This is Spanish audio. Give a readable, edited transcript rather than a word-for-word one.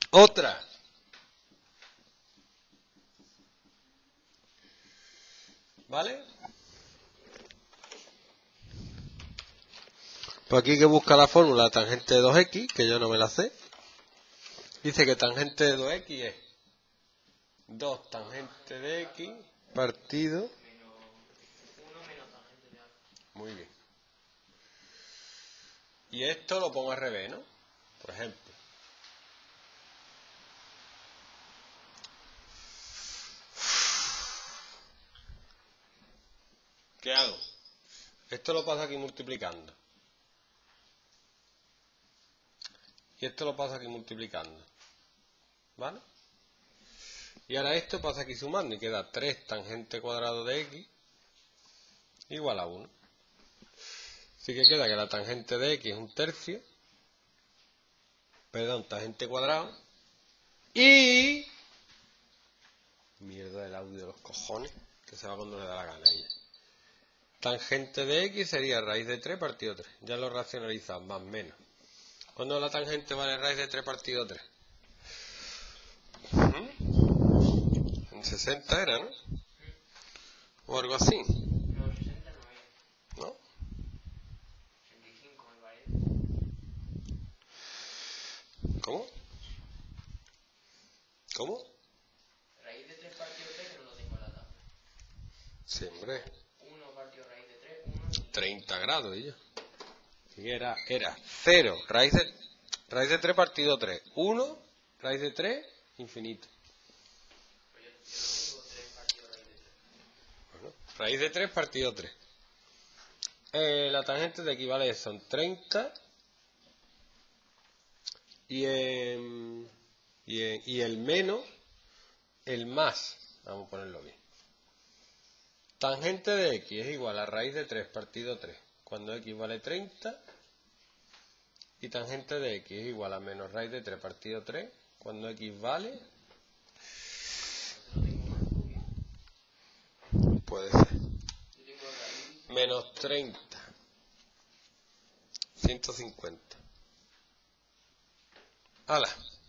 Otra. ¿Vale? Pues aquí que busca la fórmula de tangente de 2x, que yo no me la sé. Dice que tangente de 2x es 2 tangente de x partido. Muy bien. Y esto lo pongo al revés, ¿no? Por ejemplo. ¿Qué hago? Esto lo paso aquí multiplicando. Y esto lo paso aquí multiplicando. ¿Vale? Y ahora esto pasa aquí sumando y queda 3 tangente cuadrado de x igual a 1. Así que queda que la tangente de x es 1/3. Perdón, tangente cuadrado. Y... Mierda del audio de los cojones, que se va cuando le da la gana a ella. Tangente de x sería raíz de 3 partido 3. Ya lo he racionalizado, más o menos. ¿Cuándo la tangente vale raíz de 3 partido 3? En 60 era, ¿no? O algo así. No, 60 no es. ¿No? 85 me parece. ¿Cómo? ¿Cómo? Raíz de 3 partido 3 que no lo tengo en la tabla. Sí, hombre. 1 partido raíz de 3, 1 y... 30 grados, y yo. Y era 0, raíz de 3 partido 3. 1, raíz de 3, infinito. Pues yo no tengo 3 partido raíz de 3. Bueno, raíz de 3 partido 3. La tangente de equivale son 30 y el menos, el más. Vamos a ponerlo bien. Tangente de x es igual a raíz de 3 partido 3, cuando x vale 30. Y tangente de x es igual a menos raíz de 3 partido 3, cuando x vale... Puede ser. Yo tengo raíz... Menos 30. 150. ¡Hala!